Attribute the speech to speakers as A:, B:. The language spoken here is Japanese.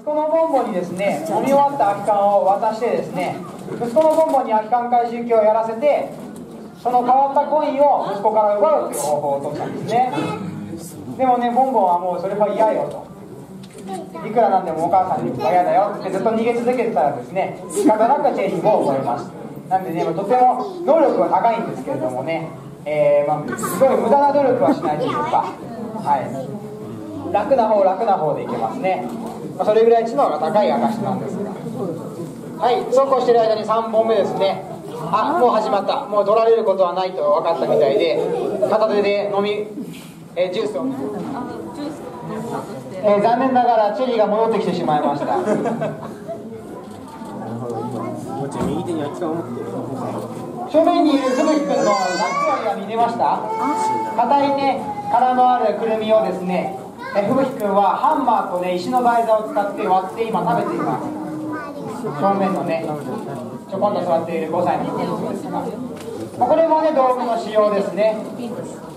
A: 子のボンボンにですね、飲み終わった空き缶を渡してですね、息子のボンボンに空き缶回収機をやらせて、その変わったコインを息子から奪うという方法を取ったんですね。でもね、ボンボンはもうそれは嫌よと。いくらなんでもお母さんには嫌だよってずっと逃げ続けてたらですね、仕方なくチェリーも覚えました。なんでね、とても能力は高いんですけれどもね、すごい無駄な努力はしないというか、はい、楽な方でいけますね。それぐらい知能が高い証なんですが、はい、そうこうしてる間に3本目ですね。あ、もう始まった。もう取られることはないと分かったみたいで、片手でジュースを、残念ながらチェリーが戻ってきてしまいました。正面にいるふぶきくんのナッツ割りが見れました？硬いね、殻のあるくるみをですね、ふぶきくんはハンマーとね、石の台座を使って割って今食べています。正面のね、ちょこんと座っている5歳の子ですが、これもね、道具の仕様ですね。